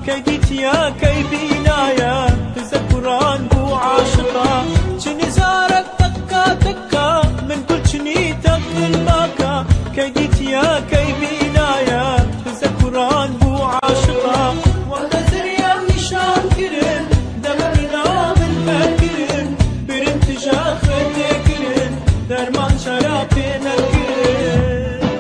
كيديت يا كي بينايا تذكران بو عاشقا شني زارك تكا تكا من كل شني تقل ماكا كيديت يا كي بينايا تذكران بو عاشقا ونزر يا نشان كرن دمرنا من فاكرن برمتجا خدكرن درمان شرابين الكرن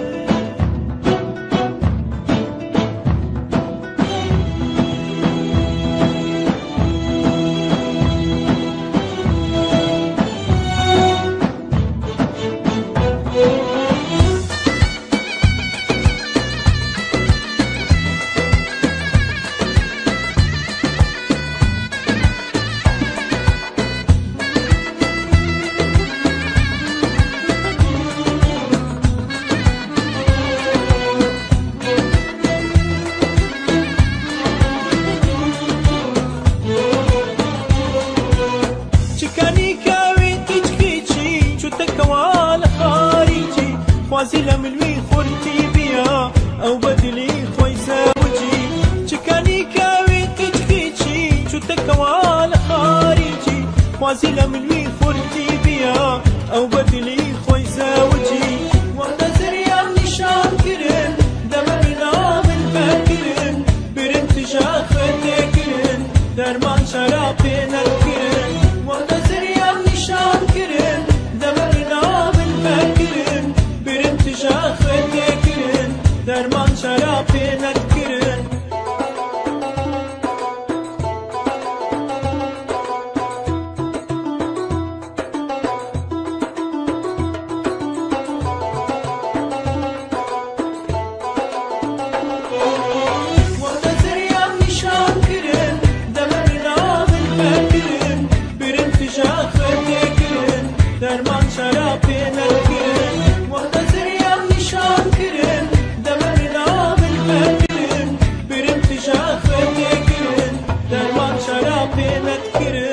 خوازي من خورتي بيا او بدلي خوي زوجي شكاني كاوي تجكيتشي شو تكوال خارجي خوازي من خورتي بيا او بدلي خوي زوجي ونزر يا نشان كرن دمرنا من فاكرن برمتجا خدكرن درمان شرابين الكرن ونزر يا نشان كرن دمرنا من فاكرن برمتجا خدكرن درمان شرابين الكرن ونزر يا نشان كرن دمرنا من فاكرن برمتجا خدكرن درمان شرابين الكرن ونزر يا نشان كرن دمرنا من فاكرن برمتجا خدكرن درمان شرابين الكرن